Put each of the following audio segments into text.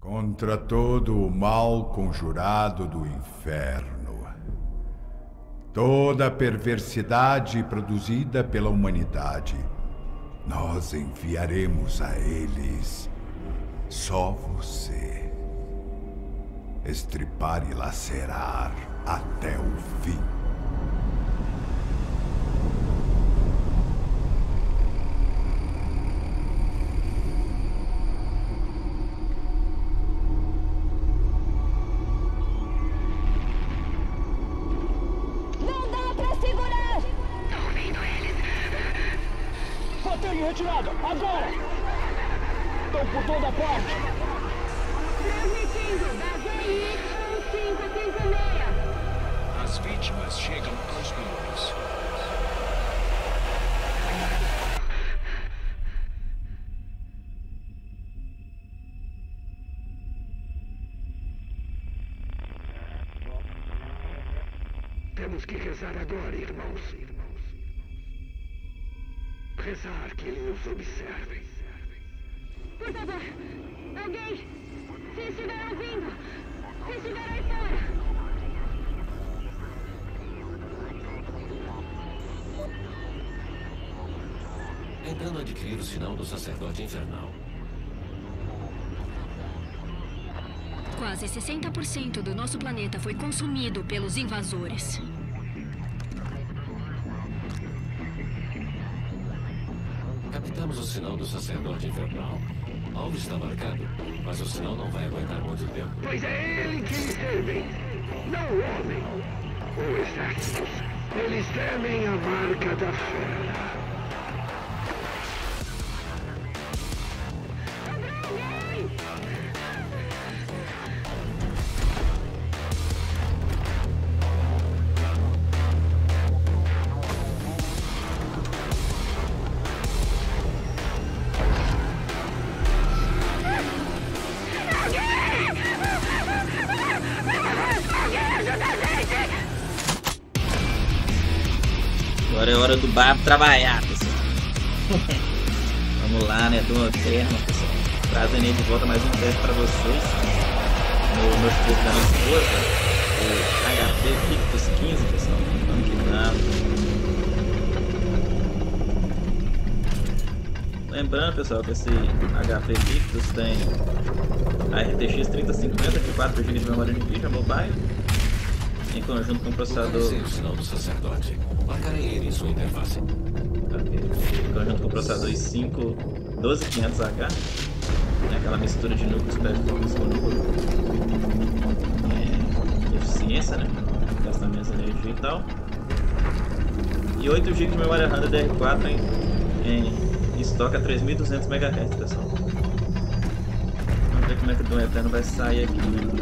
Contra todo o mal conjurado do inferno, toda a perversidade produzida pela humanidade, nós enviaremos a eles só você. Estripar e lacerar até o fim. Não dá pra segurar! Tô ouvindo eles. Roteiro retirado, agora! Estão por toda parte! Transmitindo da GI 1556. As vítimas chegam aos milhões. Temos que rezar agora, irmãos. Rezar que eles nos observem. Por favor, alguém, se estiver ouvindo, se estiver aí fora. Tentando adquirir o sinal do sacerdote infernal. Quase 60% do nosso planeta foi consumido pelos invasores. Captamos o sinal do sacerdote infernal. O alvo está marcado, mas o sinal não vai aguentar muito tempo. Pois é ele que eles servem, não o homem. Ou exércitos. Eles temem a marca da fera. Agora é hora do barco trabalhar, pessoal. Vamos lá, né? Do Eterno, pessoal. Trazendo aí de volta mais um teste pra vocês. No notebook da minha esposa. O HP Victus 15, pessoal. Vamos que dá. Lembrando, pessoal, que esse HP Victus tem a RTX 3050 de 4 GB de memória de vídeo mobile. Em conjunto com o processador. Localizei o sinal do sacerdote. Marcarei ele em sua interface. Ok. Em conjunto com o processador i5 12500H. Aquela mistura de núcleos performance com núcleo. Eficiência, né? Gasta menos energia e tal. E 8 GB de memória RAM DDR4 em estoque a 3200 MHz, pessoal. Vamos ver como é que o Doom Eterno vai sair aqui.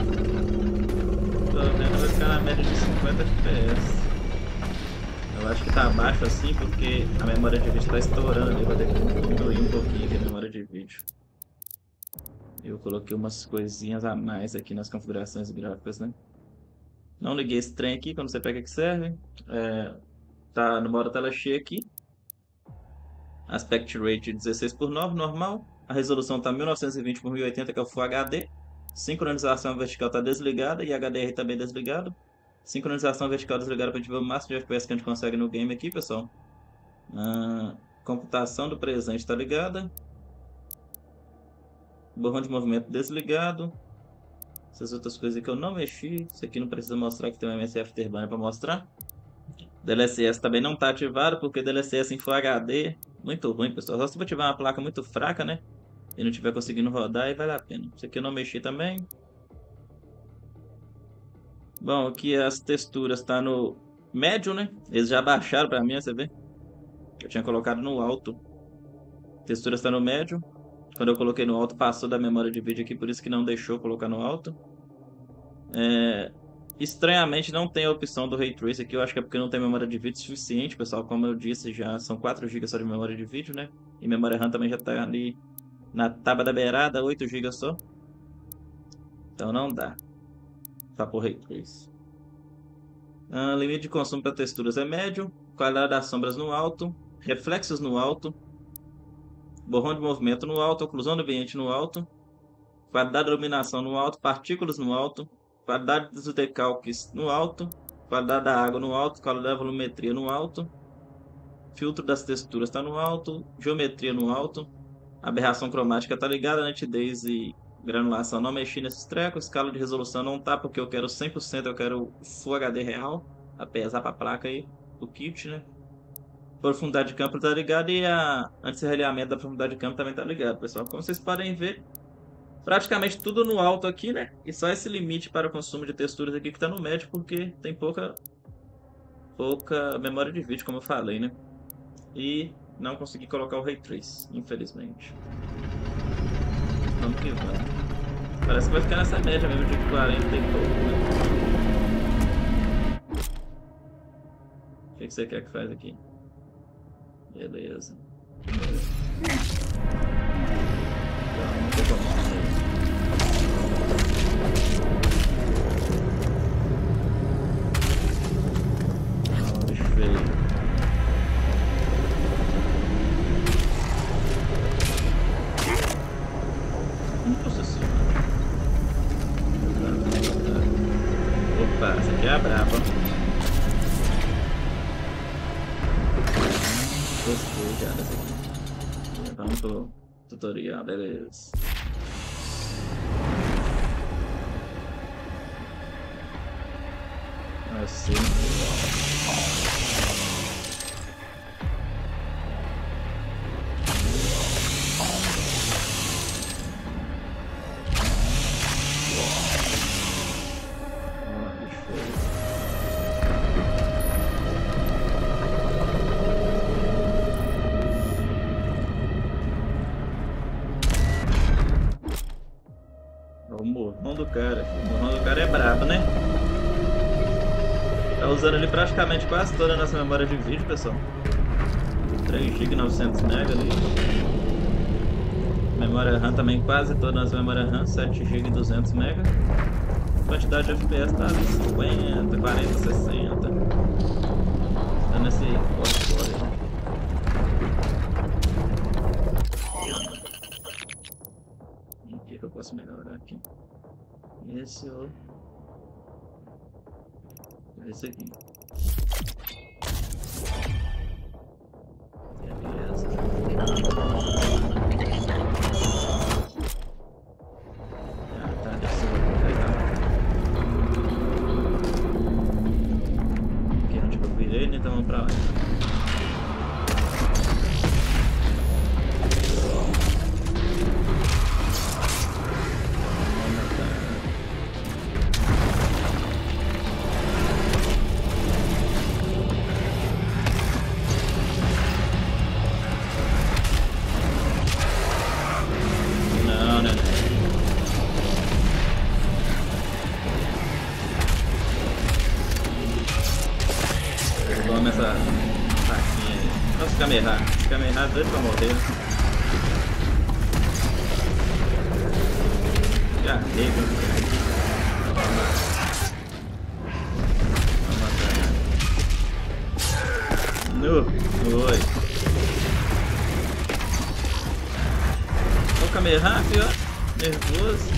Tô vendo, vai ficar na média de 50 FPS. Eu acho que tá abaixo assim porque a memória de vídeo tá estourando ali. Vou ter que diminuir um pouquinho aqui a memória de vídeo. Eu coloquei umas coisinhas a mais aqui nas configurações gráficas, né? Não liguei esse trem aqui, quando você pega que serve. Tá no modo tela cheia aqui. Aspect Rate 16:9, normal. A resolução tá 1920 por 1080, que é o Full HD. Sincronização vertical está desligada e HDR também desligado. Sincronização vertical desligada para a gente ver o máximo de FPS que a gente consegue no game aqui, pessoal. Computação do presente está ligada. Borrão de movimento desligado. Essas outras coisas que eu não mexi. Isso aqui não precisa mostrar, que tem um MS Afterburner para mostrar. DLSS também não está ativado porque DLSS em Full HD. Muito ruim, pessoal. Só se eu tiver uma placa muito fraca, né? E não estiver conseguindo rodar, aí vale a pena. Isso aqui eu não mexi também. Bom, aqui as texturas tá no médio, né? Eles já baixaram pra mim, você vê? Eu tinha colocado no alto. Texturas tá no médio. Quando eu coloquei no alto, passou da memória de vídeo aqui, por isso que não deixou colocar no alto. Estranhamente não tem a opção do Ray Trace aqui. Eu acho que é porque não tem memória de vídeo suficiente, pessoal. Como eu disse, já são 4 GB só de memória de vídeo, né? E memória RAM também já tá ali na tábua da beirada, 8 GB só. Então não dá pra pôr Ray Trace. Limite de consumo para texturas é médio. Qualidade das sombras no alto. Reflexos no alto. Borrão de movimento no alto. Oclusão do ambiente no alto. qualidade de iluminação no alto, partículas no alto, qualidade dos decalques no alto, qualidade da água no alto, qualidade da volumetria no alto, filtro das texturas está no alto, geometria no alto, aberração cromática está ligada, nitidez e granulação não mexi nesses trecos, escala de resolução não tá porque eu quero 100%, eu quero Full HD real, apesar para a placa aí, o kit, né? Profundidade de campo tá ligado e a anti-serralhamento da profundidade de campo também tá ligado, pessoal. Como vocês podem ver, praticamente tudo no alto aqui, né? E só esse limite para o consumo de texturas aqui que tá no médio, porque tem pouca memória de vídeo, como eu falei, né? E não consegui colocar o Ray Trace, infelizmente. Vamos que vamos. Parece que vai ficar nessa média mesmo de 40 e pouco, né? O que você quer que faz aqui? Beleza. Nossa senhora. Opa, essa aqui é a brava. Gostei já dessa aqui. Vamos pro tutorial, beleza. Assim. O morrão do cara. O morrão do cara é brabo, né? Tá usando ali praticamente quase toda a nossa memória de vídeo, pessoal. 3 GB 900 MB ali. Memória RAM também quase toda a nossa memória RAM, 7 GB 200 MB. Quantidade de FPS tá ali 50, 40, 60. Tá nesse portfólio. O que eu posso melhorar aqui? Esse ou esse aqui. Beleza. Tá descendo legal. Aqui onde eu virei, né? Então vamos pra lá. Toma essa faquinha aí. Nossa, Kamehameha doido pra morrer. Já arrega. Vamos matar. No, foi. Olha o Kamehameha aqui, ó. Nervoso.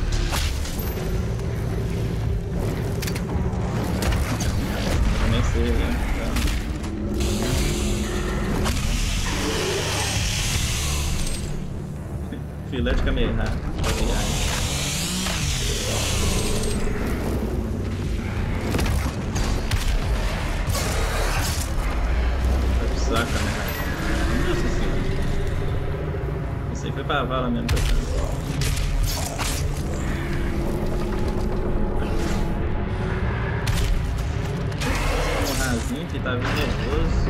Comecei, né? Filé de Kamehameha. Vai pro saco, Kamehameha. Nossa senhora. Isso aí foi pra vala mesmo, pessoal. Um rasinho que tá vindo nervoso.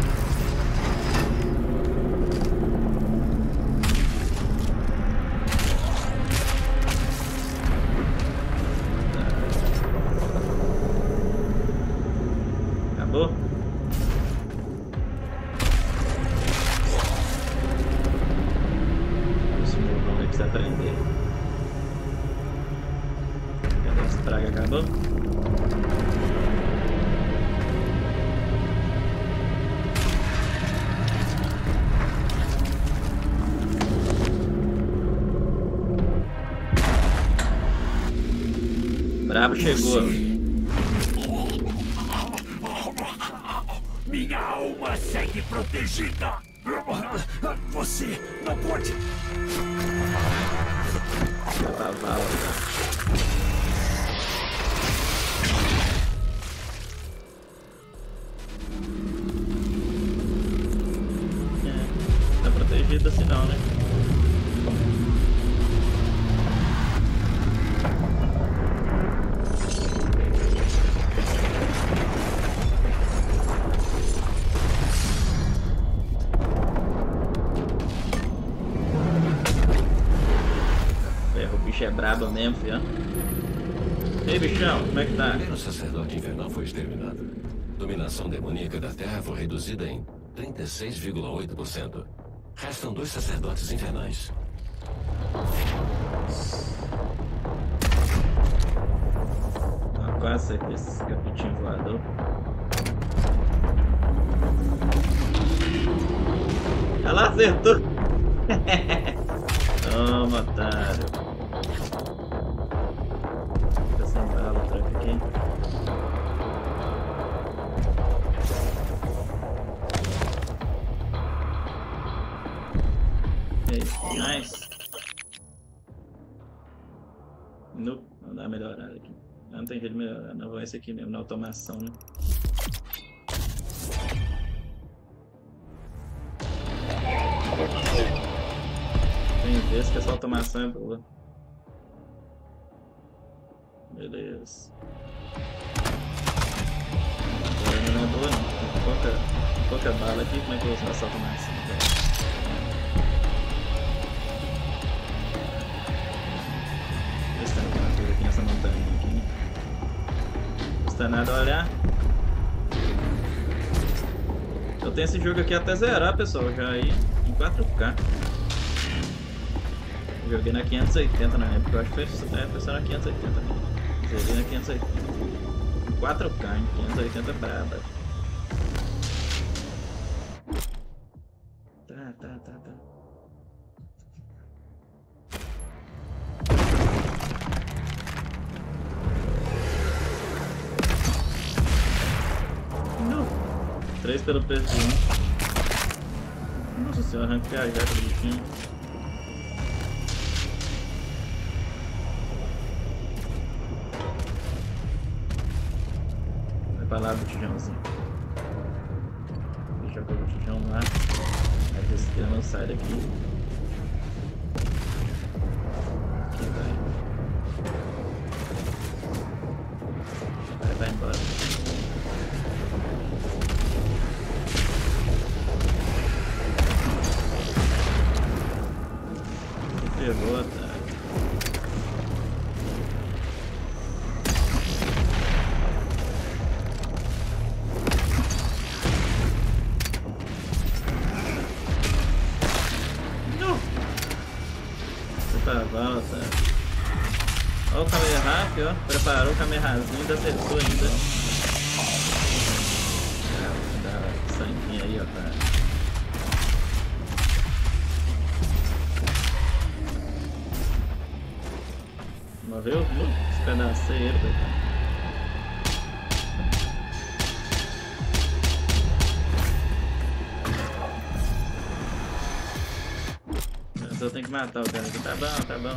Esse morrão aí precisa aprender. Cadê essa praga? Acabou? Brabo chegou. Minha alma segue protegida. Você não pode. Pra vala. Tá protegido assim não, né? É brabo mesmo, filho. Ei, bichão, como é que tá? O primeiro sacerdote infernal foi exterminado. Dominação demoníaca da Terra foi reduzida em 36,8%. Restam 2 sacerdotes infernais. Quase aqui esse capitinho voador. Ela acertou! Toma, otário. Fica sem bala, troca aqui. É isso, nice. Nope, não dá melhorada aqui. Não tem jeito de melhorar, não. Vou esse aqui mesmo, na automação, né? Tem vezes que essa automação é boa. Beleza. Agora não é boa não. Pouca bala aqui, como é que eu vou usar essa automação? Ver se tem alguma coisa aqui nessa montanha aqui. Não custa nada olhar. Eu tenho esse jogo aqui até zerar, pessoal, já aí em 4K. Eu joguei na 580 na época, eu acho que foi só na 580, né? Zerei na 580. 4K, hein? 580 braba. Tá. Não. 3 pelo preço de 1. Nossa senhora, arranca a jaca do bichinho. Vai pra lá do tijãozinho. Deixa eu jogar o tijão lá. Aí esse aqui não sai daqui. Aqui vai embora. Pegou, tá? Não! Você tá volta. Olha o Kamehameha aqui, ó. Preparou o Kamehamehazinho, ainda acertou ainda. Dá sanguinho aí, ó, cara. Viu? Despedacei ele, cara. Eu só tenho que matar o cara aqui. Tá bom.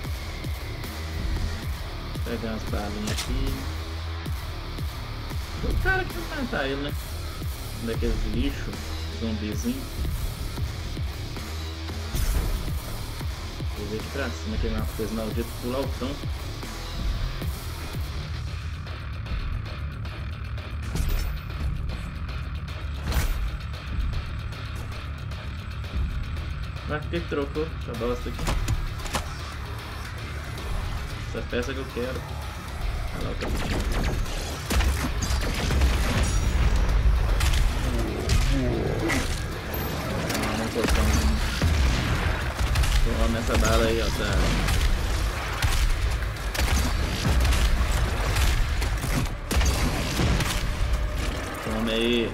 Vou pegar umas balinhas aqui. O cara que vai matar ele, né? Um daqueles lixos, zumbizinho. Vou ver aqui pra cima, que é uma coisa maldita, pular o tão. Mas por que trocou essa bosta aqui? Essa peça que eu quero. Olha lá o capitinho. Não, portãozinho. Toma essa bala aí, ó, tá? Toma aí.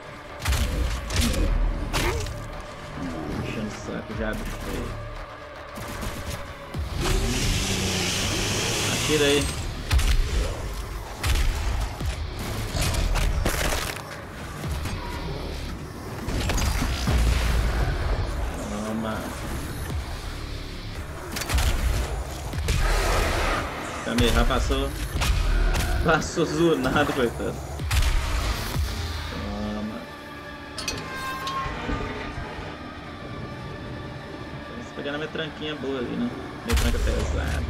Enchendo o saco já, bicho feio. Atira aí. Kamehameha passou. Passou zunado, coitado. Toma. Tô pegando a minha tranquinha boa ali, né? Minha tranca pesada.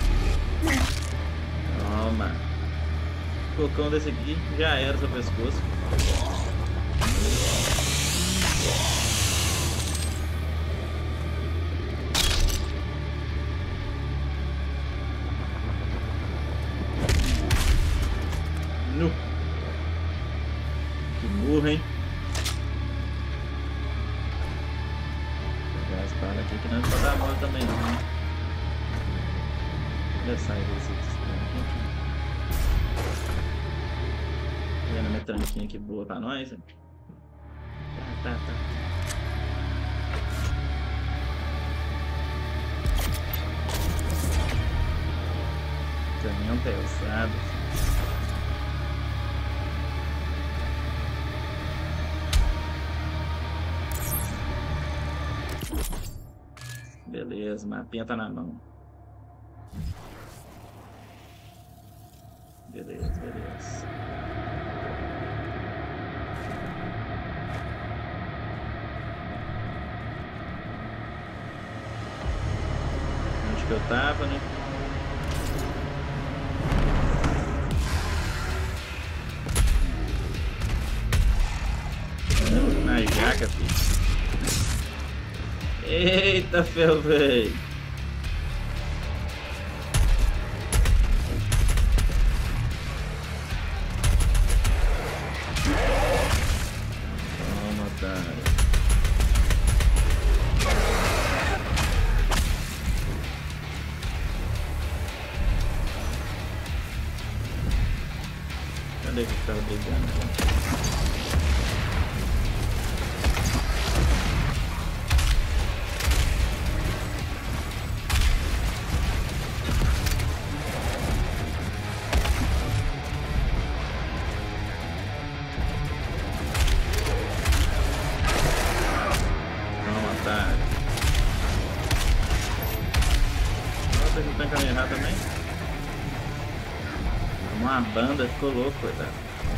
Toma. Cocão desse aqui já era seu pescoço. Nu. Que burro, hein? Vou pegar as balas aqui que não é pra dar mole também, não, né? Já sai desse sistema aqui. Vendo minha tranquinha aqui boa pra nós, hein? Tá. Caminhão pesado. Beleza, mapinha tá na mão. Beleza. Onde que eu tava, né? Na jaca, filho. Eita, ferro, velho. Toma, otário. Cadê que tava brigando, gente? Também. Uma banda ficou louco, coitado.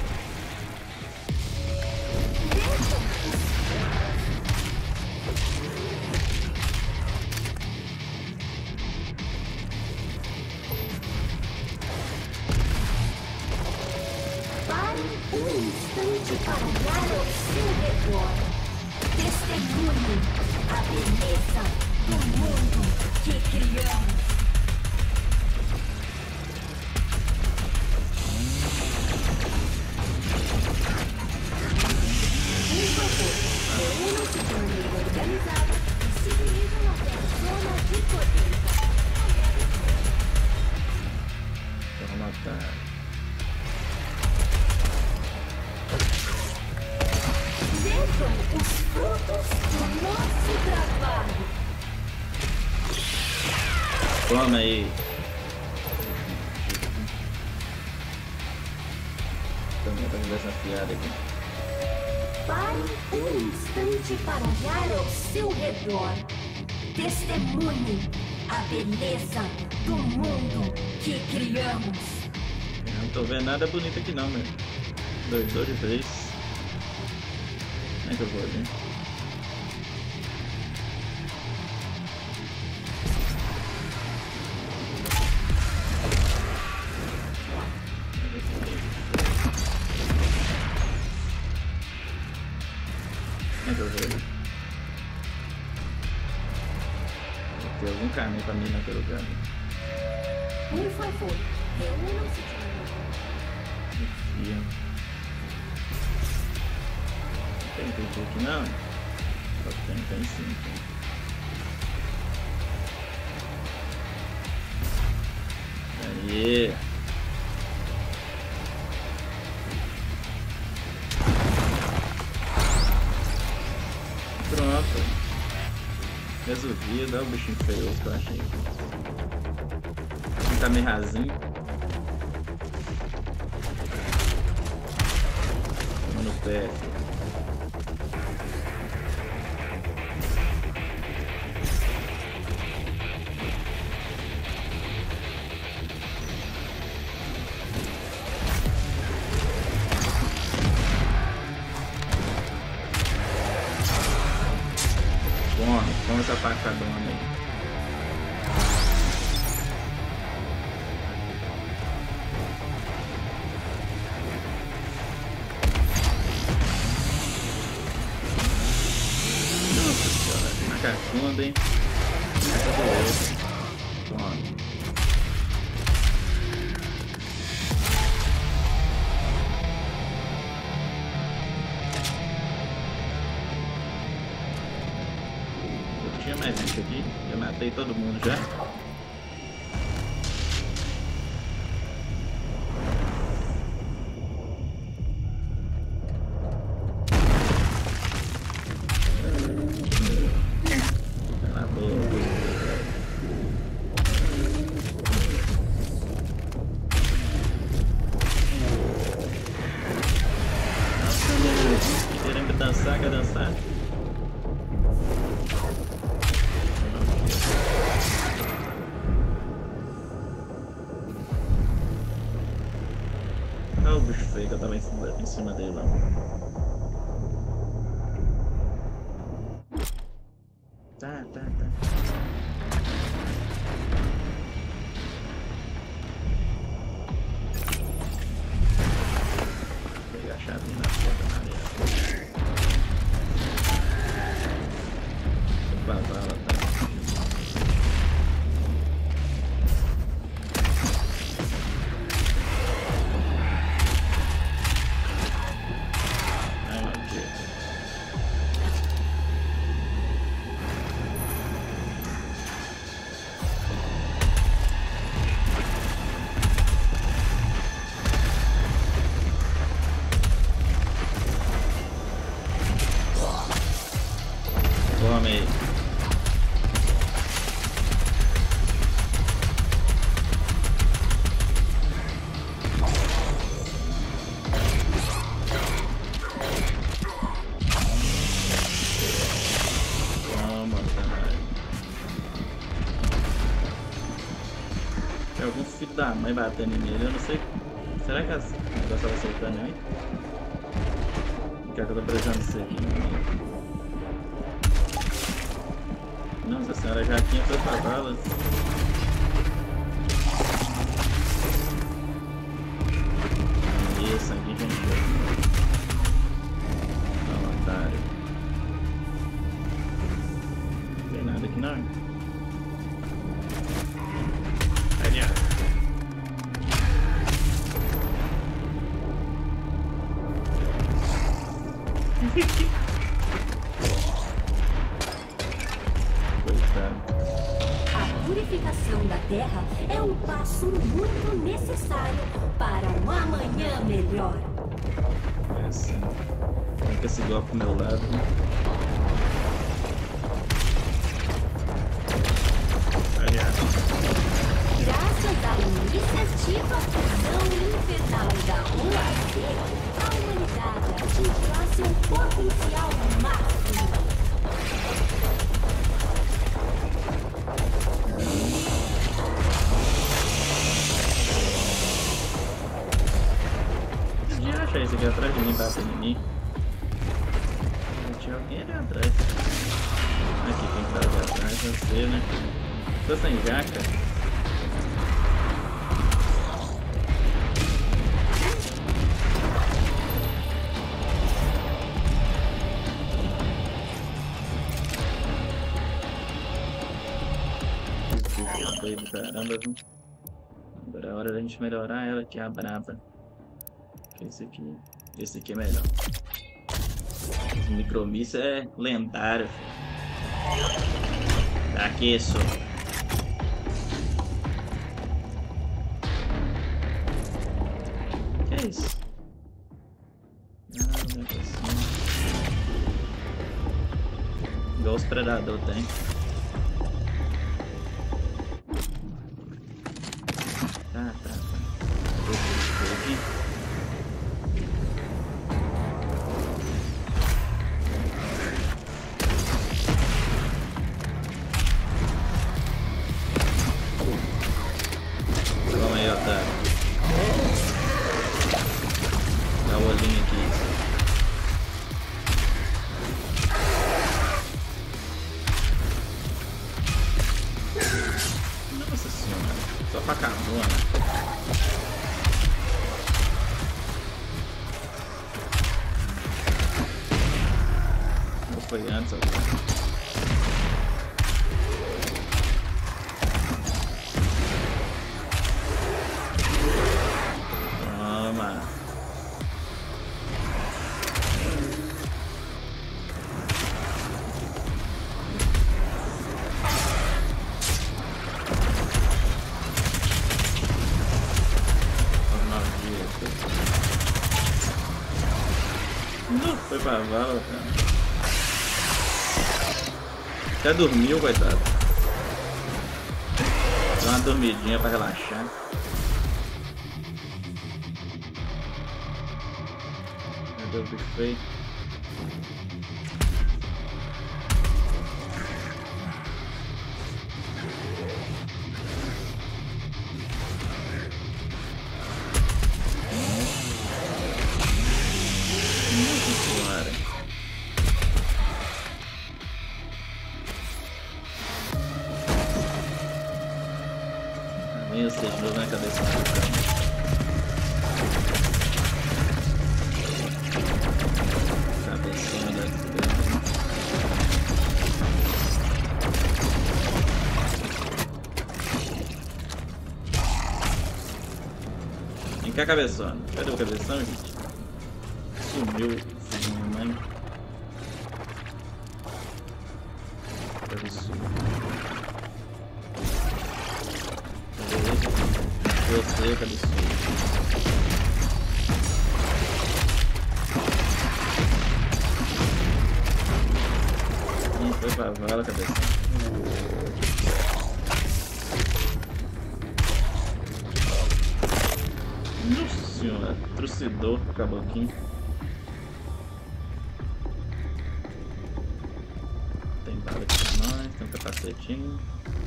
Pare um instante para olhar ao seu redor. Testemunhe a beleza do mundo que criamos. Reúnam-se de maneira organizada e se dirijam até a zona de colheita. Vamos matar. Vejam os frutos do nosso trabalho. Toma aí. Também tá me desafiado aqui. Pare um instante para olhar ao seu redor. Testemunhe a beleza do mundo que criamos. Eu não tô vendo nada bonito aqui não, meu. Doidou de vez. Como é que eu vou ali? Como é que eu vou ali? Tem algum caminho pra mim naquele lugar. Por favor, reúnam-se de maneira. Enfia. Não tem PT aqui não? Só tem sim. Aí. Pronto. Resolvido, olha o bichinho feio que eu achei. Tá meio rasinho. Toma no pé. tudo, hein? Essa do outro. Toma. Eu tinha mais bicho aqui. Eu matei todo mundo já. Quer dançar? Olha o bicho feio que eu tava em cima dele lá. Tá. Vou pegar a chave na porta na areia. Vazar ela tá. Ai, meu Deus. Tome aí. Tem algum filho da mãe batendo nele, eu não sei. Será que as negócio estava soltando aí? O que é que eu tô precisando disso aqui? Nossa senhora, já tinha tantas balas. Isso aqui, gente. Não, otário. Não tem nada aqui não. A purificação da Terra é um passo muito necessário para um amanhã melhor. Essa. Fica esse golpe pro meu lado. Graças à iniciativa fusão infernal da UAC, a humanidade atingirá seu potencial máximo. Já achei esse aqui atrás de mim, batendo em mim. Tinha alguém ali atrás. Aqui, quem tá ali atrás é você, né? Tô sem jaca. Caramba, viu? Agora é hora da gente melhorar ela, que é a braba. Esse aqui é melhor. Esse micromíssil é lendário. Aqueço. Que é isso? Ah, negocinho. Igual os predadores tem. Tá. Aqui. Vamos aí, otário. Dá o olhinho aqui. Nossa senhora, só pra cavona. Foi antes, ó. Foi pra vala, cara. Até dormiu, coitado. Dá uma dormidinha pra relaxar. Meu Deus, o bicho feio. Meu senhor, na cabeça do cara. Cabeçona da desgraça. Vem cá, cabeçona. Cadê o cabeção, gente? Sumiu, filho da mãe. Você, cabeçudo. Foi pra vala, cabeça. Nossa senhora, trucidou o caboclinho. Tem bala aqui pra nós, tem um capacetinho.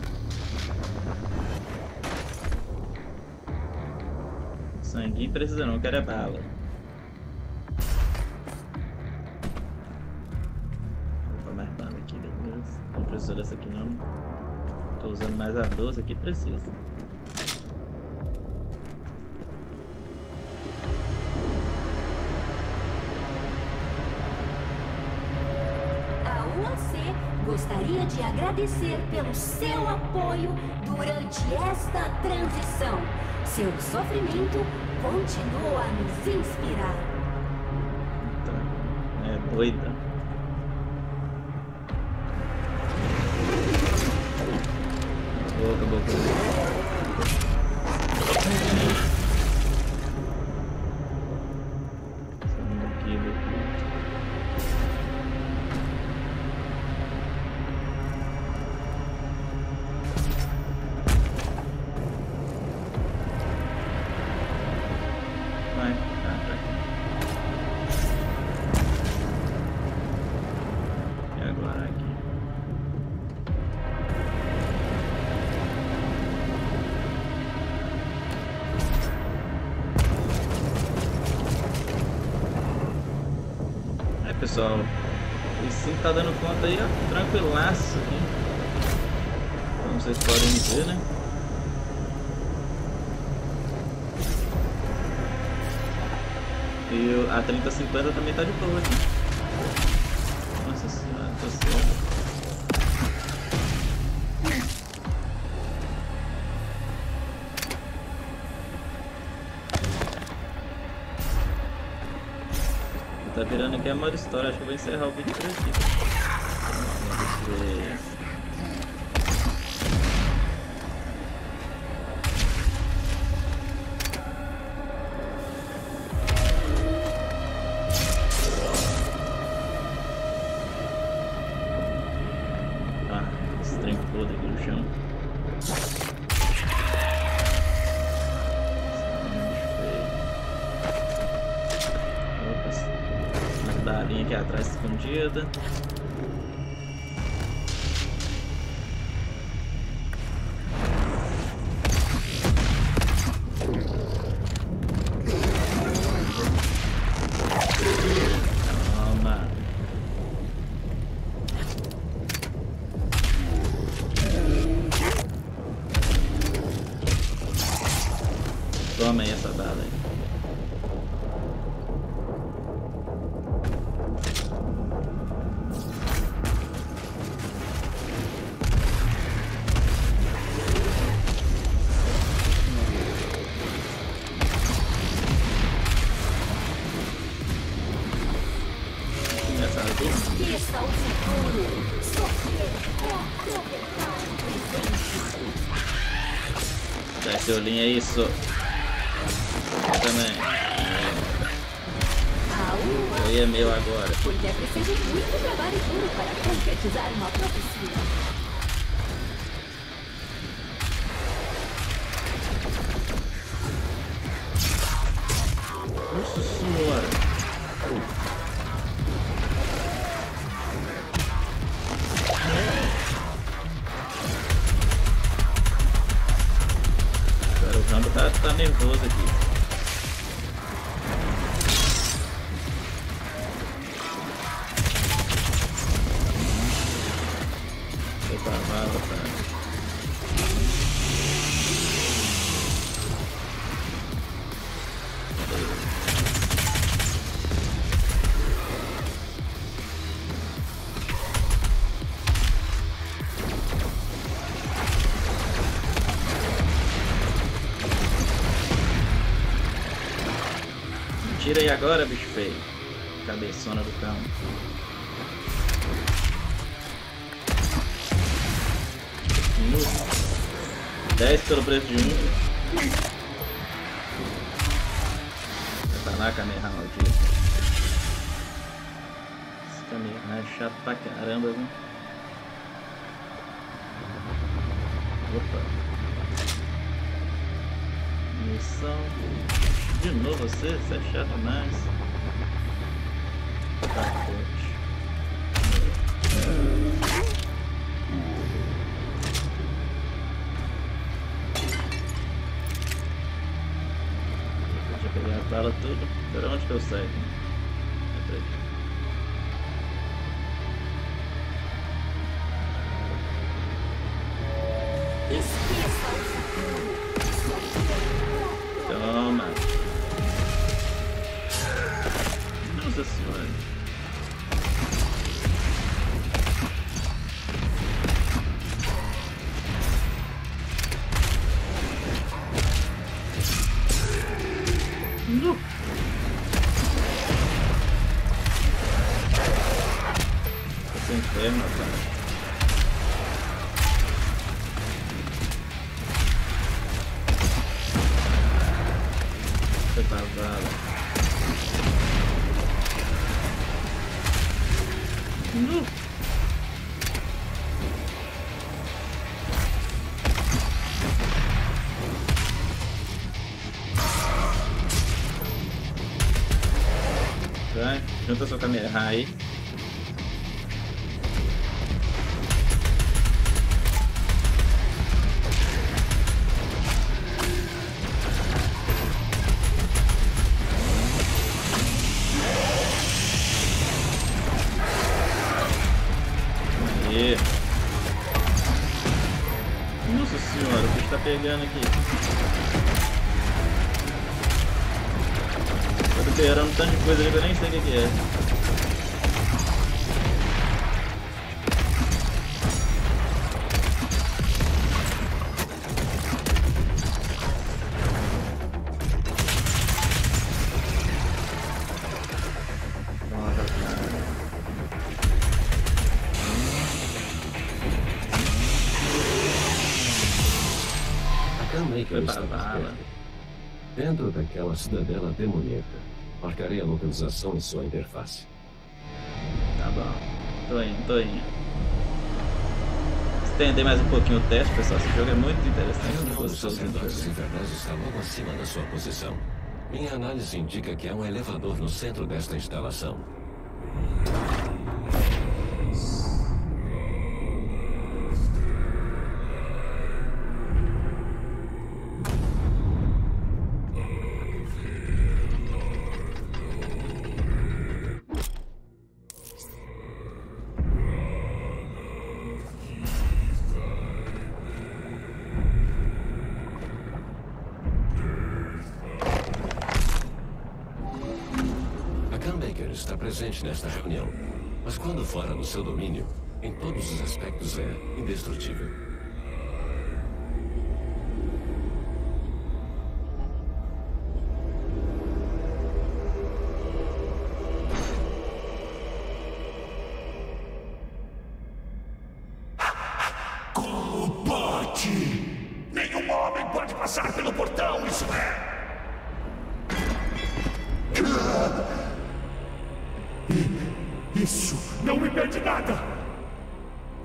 Sanguinho precisa não, quero é bala. Vou pôr mais bala aqui, beleza. Não precisa dessa aqui não. Tô usando mais a 12 aqui, precisa. A UAC gostaria de agradecer pelo seu apoio durante esta transição. Seu sofrimento continua a nos inspirar. É doida. Acabou. Pessoal, esse sim tá dando conta aí, ó, tranquilaço aqui. Como vocês podem ver, né? E a 3050 também tá de boa aqui. Nossa senhora, tô certo. Tá virando aqui a maior história, acho que eu vou encerrar o vídeo por aqui. Vamos ver. Ah, esse trem todo aqui no chão. Da linha aqui atrás escondida. Toma. Toma aí essa bala aí. Esqueça o futuro. Dá seu linha, é isso. Eu também. A uma. Aí é meu agora. Porque é preciso muito trabalho duro para concretizar uma profecia. Nossa senhora. Cara, o Rambo tá nervoso aqui. Opa, vala, cara. Tira aí agora, bicho feio. Cabeçona do cão. Minuto. 10 pelo preço de 1. Vai lá, Kamehameha maldito. Esse Kamehameha é chato pra caramba, viu? Opa. Missão. De novo você é chato demais. Tá forte. Deixa eu pegar a bala tudo. Pera, onde que eu saio? Entra aqui. Toma. Nossa senhora. No. Esse inferno, cara. Você tá vala. No. Vai, junta sua câmera aí. Nossa senhora, o bicho tá pegando aqui. Tô liberando um tanto de coisa ali que eu nem sei o que é. Kamehameha está perto. Dentro daquela cidadela demoníaca. Marcarei a localização em sua interface. Tá bom. Tô indo. Estender mais um pouquinho o teste, pessoal. Esse jogo é muito interessante. O sacerdotes infernais está logo acima da sua posição. Minha análise indica que há um elevador no centro desta instalação. Está presente nesta reunião, mas quando fora do seu domínio, em todos os aspectos é indestrutível. Como pode? Nenhum homem pode passar pelo portão, isso é!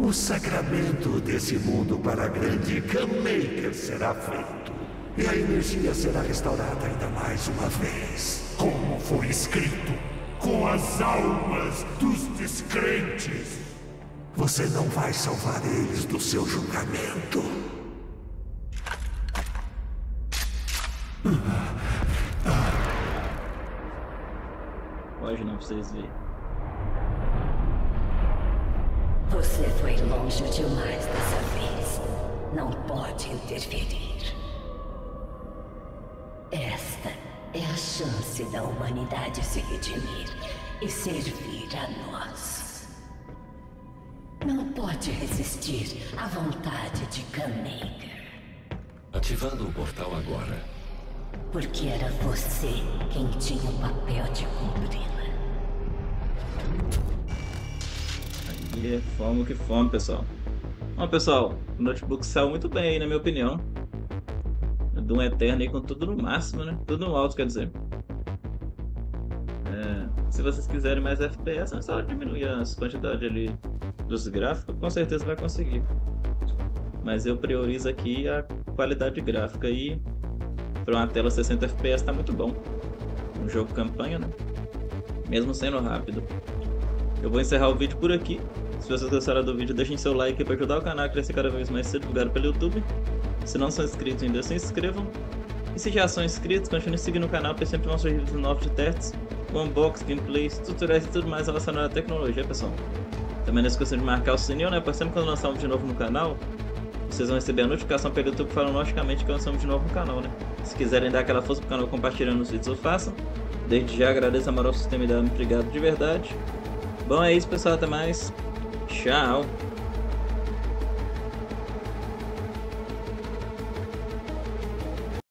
O sacramento desse mundo para a grande Gunmaker será feito. E a energia será restaurada ainda mais uma vez. Como foi escrito, com as almas dos descrentes. Você não vai salvar eles do seu julgamento. Pode não, pra vocês verem. Você foi longe demais dessa vez. Não pode interferir. Esta é a chance da humanidade se redimir e servir a nós. Não pode resistir à vontade de Gunmaker. Ativando o portal agora. Porque era você quem tinha o papel de cumpri-la. Aí é fome que fome, pessoal. Bom, pessoal, o notebook saiu muito bem aí, na minha opinião. Doom Eterno aí com tudo no máximo, né? Tudo no alto, quer dizer. Se vocês quiserem mais FPS, é só diminuir as quantidades ali dos gráficos, com certeza vai conseguir. Mas eu priorizo aqui a qualidade gráfica e para uma tela 60 FPS tá muito bom. Um jogo campanha, né? Mesmo sendo rápido. Eu vou encerrar o vídeo por aqui. Se vocês gostaram do vídeo, deixem seu like para ajudar o canal a crescer cada vez mais, ser divulgado pelo YouTube. Se não são inscritos ainda, se inscrevam. E se já são inscritos, continuem seguindo o canal, porque sempre mostro vídeos novos de testes, unbox, gameplays, tutoriais e tudo mais relacionado à tecnologia, pessoal. Também não esqueçam de marcar o sininho, né? Para sempre quando lançar um vídeo novo no canal, vocês vão receber a notificação pelo YouTube falando logicamente que lançamos de novo no canal, né? Se quiserem dar aquela força pro canal compartilhando os vídeos, eu faço. Desde já agradeço a moral do sistema e dá-me obrigado de verdade. Bom, é isso, pessoal. Até mais. Tchau.